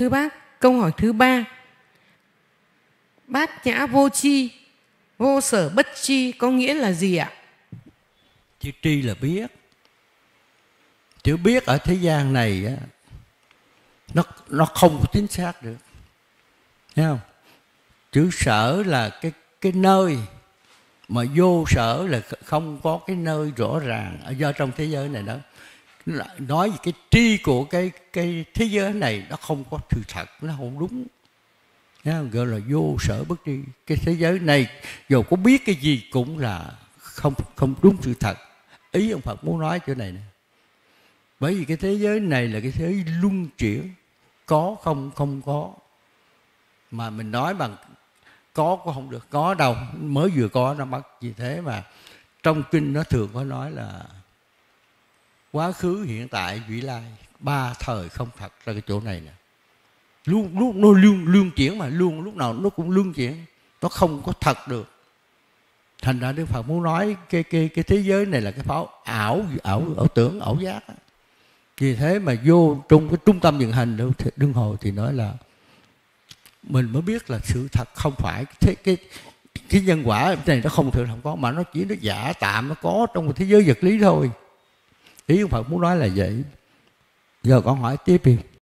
Thưa bác, câu hỏi thứ 3. Bát nhã vô tri, vô sở bất tri có nghĩa là gì ạ? Chữ tri là biết. Chữ biết ở thế gian này á, nó không có chính xác được. Thấy không? Chữ sở là cái nơi, mà vô sở là không có cái nơi rõ ràng ở do trong thế giới này đó. Nói về cái tri của cái thế giới này nó không có sự thật, nó không đúng. Thấy không? Gọi là vô sở bất tri. Cái thế giới này dù có biết cái gì cũng là không đúng sự thật. Ý ông Phật muốn nói chỗ này nè. Bởi vì cái thế giới này là cái thế giới luân chuyển, có không có. Mà mình nói bằng có cũng không được, có đâu, mới vừa có nó mất. Vì thế mà trong kinh nó thường có nói là quá khứ, hiện tại, vị lai, ba thời không thật là cái chỗ này nè. Lúc nó luân chuyển, mà luôn lúc nào nó cũng luân chuyển, nó không có thật được. Thành ra Đức Phật muốn nói cái thế giới này là cái pháo ảo tưởng, ảo giác đó. Vì thế mà vô trong cái trung tâm vận hành luân hồi thì nói là mình mới biết là sự thật không phải cái nhân quả này nó không thường không có, mà nó chỉ nó giả tạm, nó có trong một thế giới vật lý thôi. Ý ông Phật muốn nói là vậy. Giờ con hỏi tiếp đi.